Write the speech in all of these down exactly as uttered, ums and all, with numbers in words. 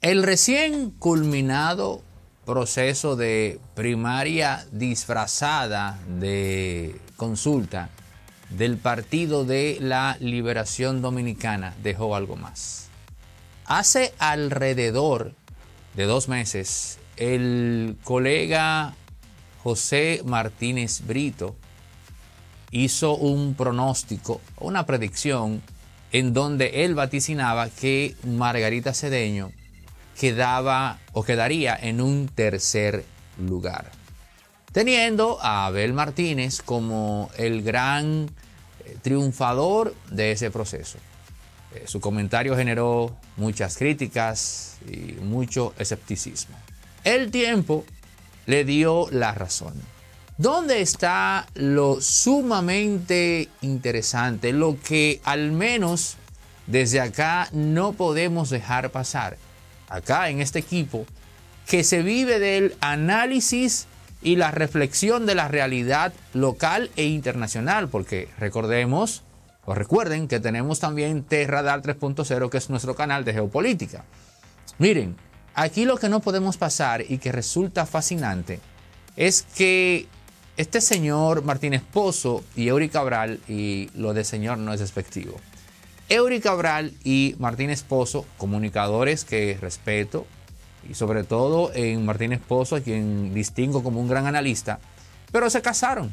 El recién culminado proceso de primaria disfrazada de consulta del Partido de la Liberación Dominicana dejó algo más. Hace alrededor de dos meses, el colega José Martínez Brito hizo un pronóstico, una predicción, en donde él vaticinaba que Margarita Cedeño quedaba o quedaría en un tercer lugar, teniendo a Abel Martínez como el gran triunfador de ese proceso. Eh, su comentario generó muchas críticas y mucho escepticismo. El tiempo le dio la razón. ¿Dónde está lo sumamente interesante? Lo que al menos desde acá no podemos dejar pasar. Acá en este equipo, que se vive del análisis y la reflexión de la realidad local e internacional, porque recordemos, o recuerden que tenemos también T-Radar tres punto cero, que es nuestro canal de geopolítica. Miren, aquí lo que no podemos pasar y que resulta fascinante es que este señor Martínez Pozo y Eury Cabral, y lo de señor no es despectivo, Eury Cabral y Martínez Pozo, comunicadores que respeto, y sobre todo en Martínez Pozo, a quien distingo como un gran analista, pero se casaron.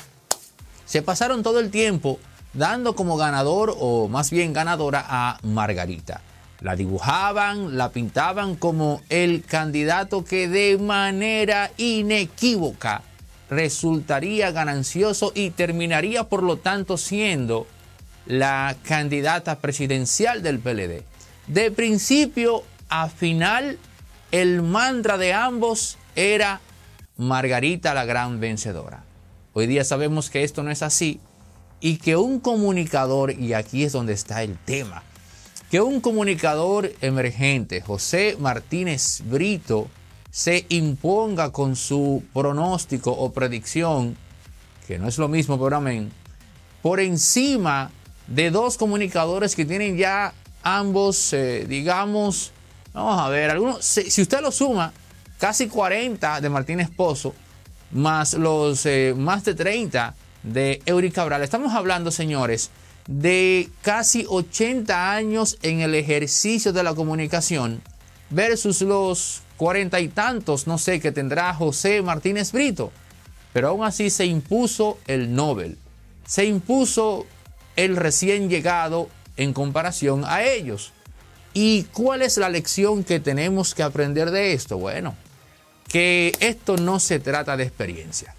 Se pasaron todo el tiempo dando como ganador, o más bien ganadora, a Margarita. La dibujaban, la pintaban como el candidato que de manera inequívoca resultaría ganancioso y terminaría por lo tanto siendo la candidata presidencial del P L D. De principio a final, el mantra de ambos era Margarita la gran vencedora. Hoy día sabemos que esto no es así y que un comunicador, y aquí es donde está el tema, que un comunicador emergente, José Martínez Brito, se imponga con su pronóstico o predicción, que no es lo mismo, pero amén, por encima de dos comunicadores que tienen ya ambos, eh, digamos, vamos a ver, algunos, si, si usted lo suma, casi cuarenta de Martínez Pozo, más los eh, más de treinta de Eury Cabral. Estamos hablando, señores, de casi ochenta años en el ejercicio de la comunicación versus los cuarenta y tantos, no sé, que tendrá José Martínez Brito. Pero aún así se impuso el Nobel, se impuso el recién llegado en comparación a ellos. ¿Y cuál es la lección que tenemos que aprender de esto? Bueno, que esto no se trata de experiencia.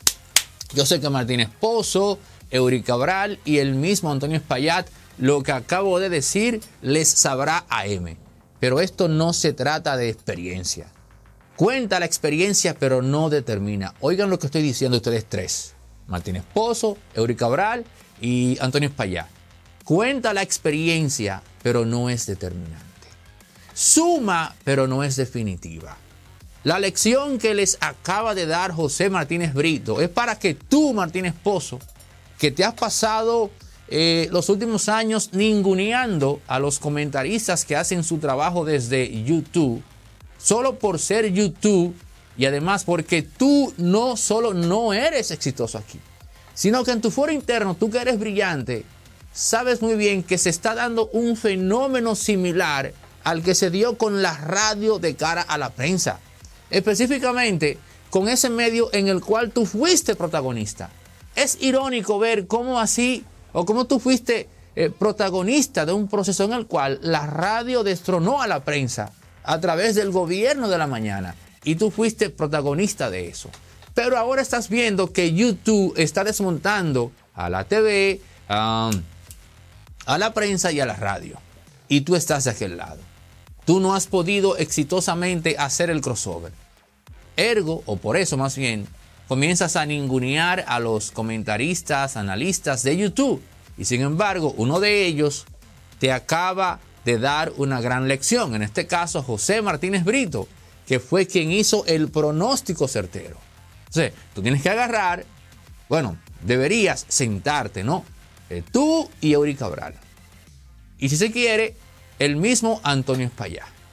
Yo sé que Martínez Pozo, Eury Cabral y el mismo Antonio Espaillat, lo que acabo de decir les sabrá a M. Pero esto no se trata de experiencia. Cuenta la experiencia, pero no determina. Oigan lo que estoy diciendo ustedes tres. Martínez Pozo, Eury Cabral y Antonio Espaillat. Cuenta la experiencia, pero no es determinante. Suma, pero no es definitiva. La lección que les acaba de dar José Martínez Brito es para que tú, Martínez Pozo, que te has pasado eh, los últimos años ninguneando a los comentaristas que hacen su trabajo desde YouTube, solo por ser YouTube, y además porque tú no solo no eres exitoso aquí, sino que en tu foro interno, tú que eres brillante, sabes muy bien que se está dando un fenómeno similar al que se dio con la radio de cara a la prensa. Específicamente con ese medio en el cual tú fuiste protagonista. Es irónico ver cómo así, o cómo tú fuiste eh, protagonista de un proceso en el cual la radio destronó a la prensa a través del gobierno de la mañana, y tú fuiste protagonista de eso. Pero ahora estás viendo que YouTube está desmontando a la T V, um, a la prensa y a la radio. Y tú estás de aquel lado. Tú no has podido exitosamente hacer el crossover. Ergo, o por eso más bien, comienzas a ningunear a los comentaristas, analistas de YouTube. Y sin embargo, uno de ellos te acaba de dar una gran lección. En este caso, José Martínez Brito, que fue quien hizo el pronóstico certero. Entonces, tú tienes que agarrar, bueno, deberías sentarte, ¿no? Eh, tú y Eury Cabral. Y si se quiere, el mismo Antonio Espaillat.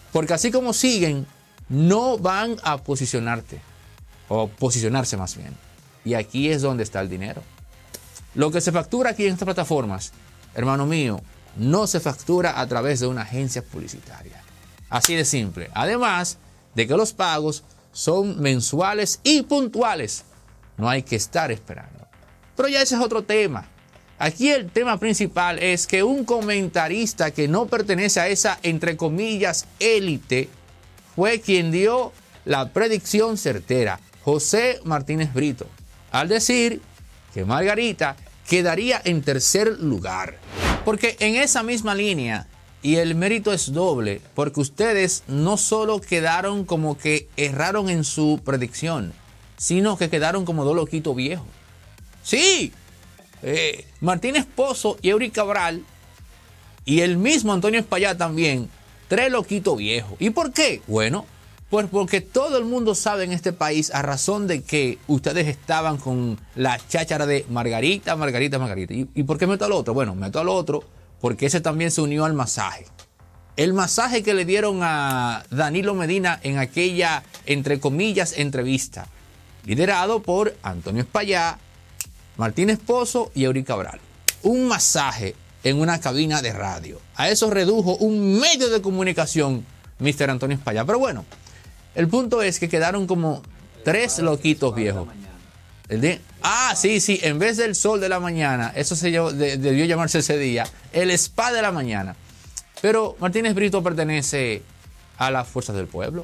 Porque así como siguen, no van a posicionarte, o posicionarse más bien. Y aquí es donde está el dinero. Lo que se factura aquí en estas plataformas, hermano mío, no se factura a través de una agencia publicitaria. Así de simple. Además de que los pagos son mensuales y puntuales. No hay que estar esperando. Pero ya ese es otro tema. Aquí el tema principal es que un comentarista que no pertenece a esa, entre comillas, élite, fue quien dio la predicción certera, José Martínez Brito, al decir que Margarita quedaría en tercer lugar. Porque en esa misma línea, y el mérito es doble, porque ustedes no solo quedaron como que erraron en su predicción, sino que quedaron como dos loquitos viejos. Sí, eh, Martínez Pozo y Eury Cabral, y el mismo Antonio Espaillat también, tres loquitos viejos. ¿Y por qué? Bueno, pues porque todo el mundo sabe en este país, a razón de que ustedes estaban con la cháchara de Margarita, Margarita, Margarita. ¿Y, y por qué meto al otro? Bueno, meto al otro porque ese también se unió al masaje. El masaje que le dieron a Danilo Medina en aquella, entre comillas, entrevista, liderado por Antonio Espaillat, Martínez Pozo y Eury Cabral. Un masaje en una cabina de radio. A eso redujo un medio de comunicación, mister Antonio Espaillat. Pero bueno, el punto es que quedaron como tres loquitos viejos. El de, ah, sí, sí, en vez del sol de la mañana, eso se llevó, de, debió llamarse ese día, el spa de la mañana. Pero Martínez Brito pertenece a las fuerzas del pueblo.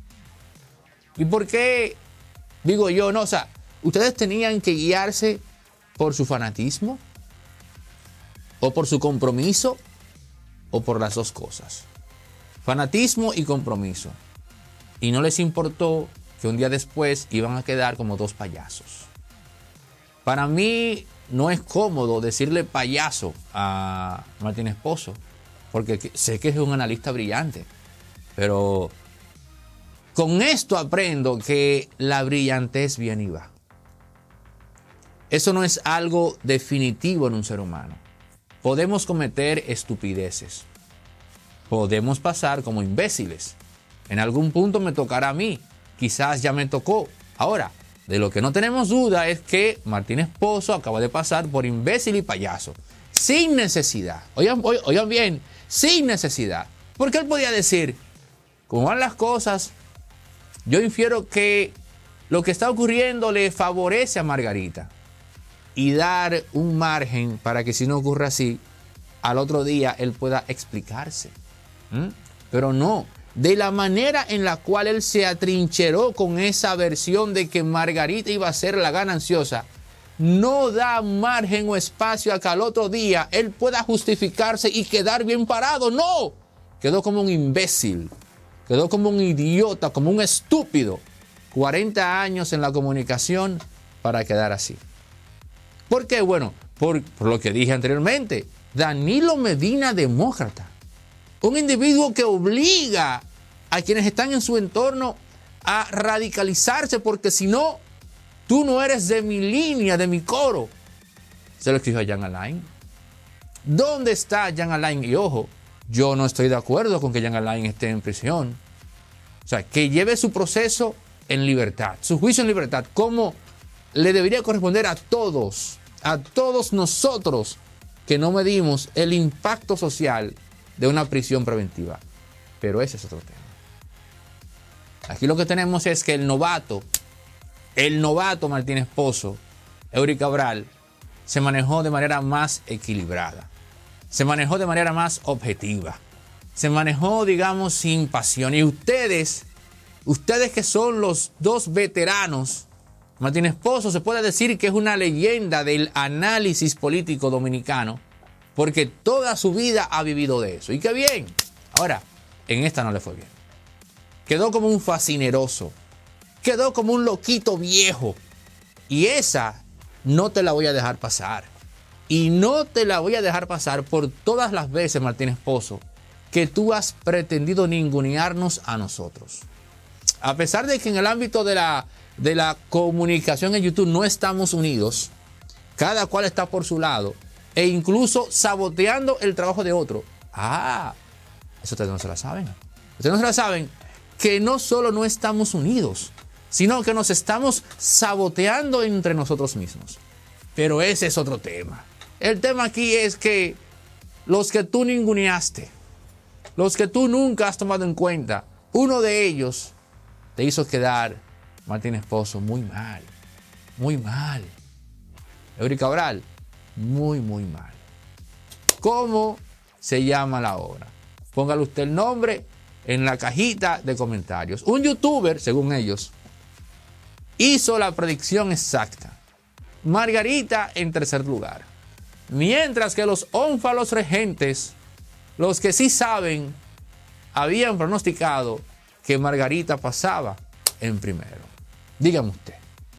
¿Y por qué? Digo yo, no, o sea, ustedes tenían que guiarse por su fanatismo, o por su compromiso, o por las dos cosas. Fanatismo y compromiso. Y no les importó que un día después iban a quedar como dos payasos. Para mí no es cómodo decirle payaso a Martínez Pozo, porque sé que es un analista brillante. Pero con esto aprendo que la brillantez viene y va. Eso no es algo definitivo en un ser humano. Podemos cometer estupideces. Podemos pasar como imbéciles. En algún punto me tocará a mí. Quizás ya me tocó. Ahora, de lo que no tenemos duda es que Martínez Pozo acaba de pasar por imbécil y payaso. Sin necesidad. Oigan, oigan bien, sin necesidad. Porque él podía decir, como van las cosas, yo infiero que lo que está ocurriendo le favorece a Margarita. Y dar un margen para que si no ocurre así, al otro día él pueda explicarse. ¿Mm? Pero no. De la manera en la cual él se atrincheró con esa versión de que Margarita iba a ser la gananciosa, no da margen o espacio a que al otro día él pueda justificarse y quedar bien parado. ¡No! Quedó como un imbécil, quedó como un idiota, como un estúpido. cuarenta años en la comunicación para quedar así. ¿Por qué? Bueno, por, por lo que dije anteriormente, Danilo Medina, demócrata. Un individuo que obliga a quienes están en su entorno a radicalizarse, porque si no, tú no eres de mi línea, de mi coro. Se lo exigió a Jean Alain. ¿Dónde está Jean Alain? Y ojo, yo no estoy de acuerdo con que Jean Alain esté en prisión. O sea, que lleve su proceso en libertad, su juicio en libertad, como le debería corresponder a todos, a todos nosotros que no medimos el impacto social de una prisión preventiva. Pero ese es otro tema. Aquí lo que tenemos es que el novato, el novato Martínez Pozo, Eury Cabral, se manejó de manera más equilibrada. Se manejó de manera más objetiva. Se manejó, digamos, sin pasión. Y ustedes, ustedes que son los dos veteranos, Martínez Pozo se puede decir que es una leyenda del análisis político dominicano, porque toda su vida ha vivido de eso. Y qué bien. Ahora, en esta no le fue bien. Quedó como un fascineroso. Quedó como un loquito viejo. Y esa no te la voy a dejar pasar. Y no te la voy a dejar pasar por todas las veces, Martínez Pozo, que tú has pretendido ningunearnos a nosotros. A pesar de que en el ámbito de la, de la comunicación en YouTube no estamos unidos, cada cual está por su lado, e incluso saboteando el trabajo de otro. Ah, eso ustedes no se la saben. ustedes no se la saben, que no solo no estamos unidos, sino que nos estamos saboteando entre nosotros mismos. Pero ese es otro tema. El tema aquí es que los que tú ninguneaste, los que tú nunca has tomado en cuenta, uno de ellos te hizo quedar, Martín Esposo, muy mal, muy mal. Eury Cabral, muy, muy mal. ¿Cómo se llama la obra? Póngale usted el nombre en la cajita de comentarios. Un youtuber, según ellos, hizo la predicción exacta. Margarita en tercer lugar. Mientras que los ónfalos regentes, los que sí saben, habían pronosticado que Margarita pasaba en primero. Dígame usted.